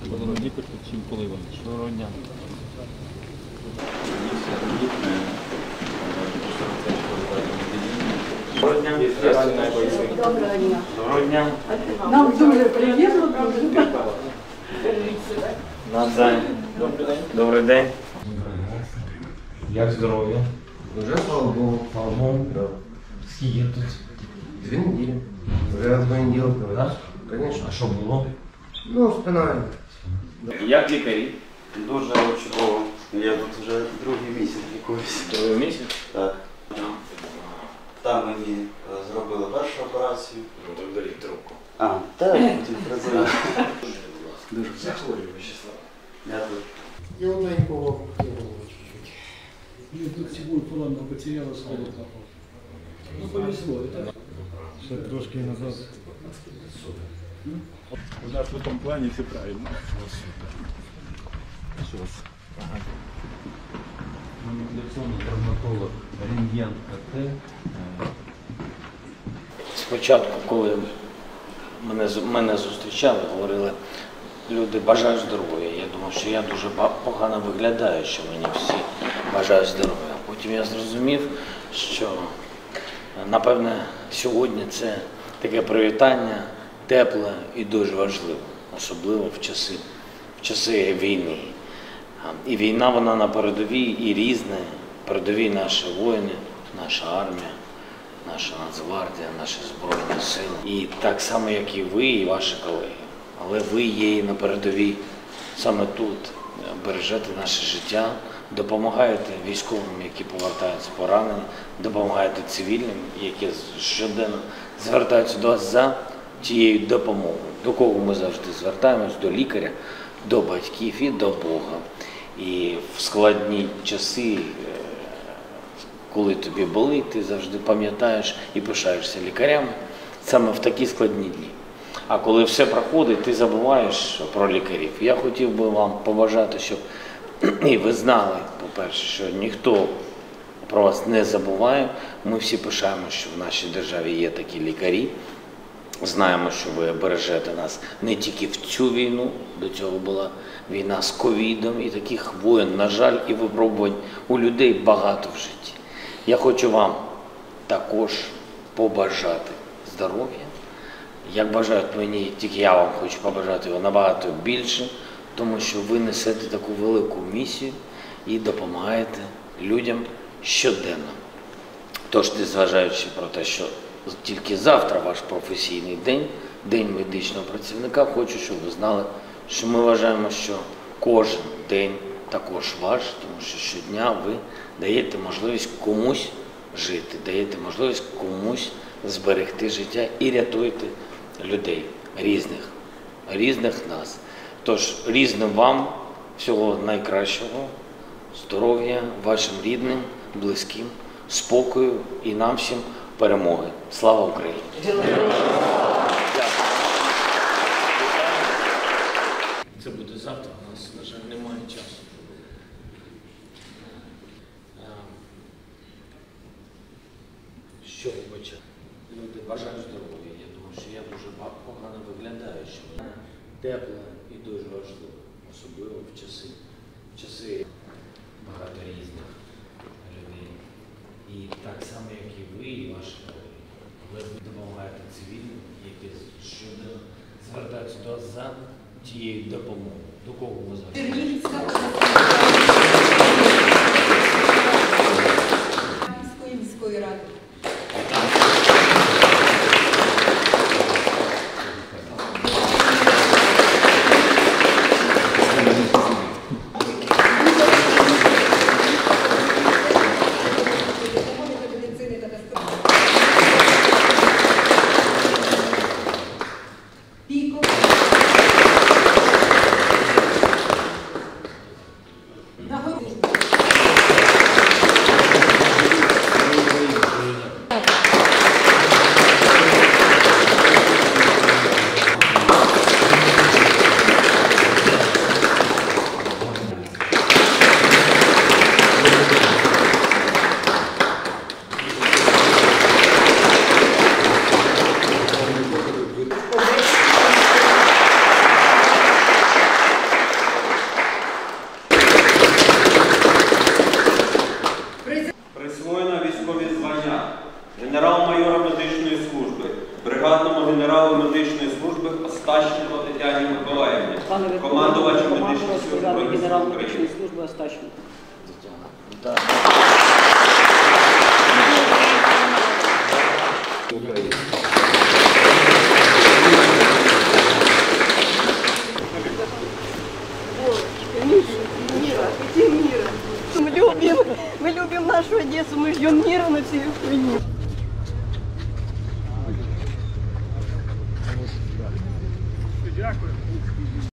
Володимир Чим Іванович. Доброго дня. Доброго дня. Доброго дня. Доброго дня. Нам дуже приємно. Навзаєм. Добрий день. Як здоров'я? Вже, слава Богу. Слава Богу. Да. Скільки тут? 2 недели. Вже 2 недели. Так? Конечно. А що було? Ну, спина. Як лікарі? Дуже чудово. Я тут вже другий місяць лікуюся. Другий місяць? Так. Там мені зробили першу операцію. Ну так беріть трубку. А, так, тут працює. Дуже захворюю, Вячеслав. Дякую. И он маленького голову чуть-чуть. Ну, тут седьмую планку потеряла сходу. Ну, повезло. Это... Трошки назад. У нас в этом плане все правильно. Манипуляционный травматолог, рентген КТ. Спочатку, коли мене зустрічали, говорили, люди бажають здоров'я. Я думав, що я дуже погано виглядаю, що мені всі бажають здоров'я. Потім я зрозумів, що, напевне, сьогодні це таке привітання тепле і дуже важливе, особливо в часи війни. І війна, вона на передовій, і різне. Передовій наші воїни, наша армія, наша Нацгвардія, наші Збройні Сили. І так само, як і ви, і ваші колеги. Але ви є і на передовій саме тут. Бережете наше життя, допомагаєте військовим, які повертаються поранені, допомагаєте цивільним, які щоденно звертаються до вас за тією допомогою. До кого ми завжди звертаємось? До лікаря, до батьків і до Бога. І в складні часи, коли тобі болить, ти завжди пам'ятаєш і пишаєшся лікарями саме в такі складні дні. А коли все проходить, ти забуваєш про лікарів. Я хотів би вам побажати, щоб і ви знали, по-перше, що ніхто про вас не забуває. Ми всі пишаємо, що в нашій державі є такі лікарі. Знаємо, що ви бережете нас не тільки в цю війну, до цього була війна з ковідом, і таких воєн, на жаль, і випробувань у людей багато в житті. Я хочу вам також побажати здоров'я. Як бажають мені, тільки я вам хочу побажати його набагато більше, тому що ви несете таку велику місію і допомагаєте людям щоденно. Тож, незважаючи про те, що тільки завтра ваш професійний день, День медичного працівника, хочу, щоб ви знали, що ми вважаємо, що кожен день також ваш, тому що щодня ви даєте можливість комусь жити, даєте можливість комусь зберегти життя і рятуєте людей різних нас. Тож різним вам всього найкращого, здоров'я вашим рідним, близьким, спокою і нам всім перемоги. Слава Україні! Це буде завтра, у нас, на жаль, немає часу. Що вибачаю? Люди бажають здоров'я. Я думаю, що я дуже погано виглядаю, що мене тепле і дуже важливо, особливо в часи багато різних людей. І так само, як і ви, і ваші колеги. Ви допомагаєте цивільним, які щоденно звертаються до вас за тією допомогою. До кого ви звертаєтеся? Міської ради. бригадному генералу медичної служби Остащенко Тетяні Миколаївні, командувачу медичної служби генерал України. медичної служби Остащенко. Так. Мира, где мира? Мы любим нашу Одессу, мы ждем мира на всей Украине. Дякую.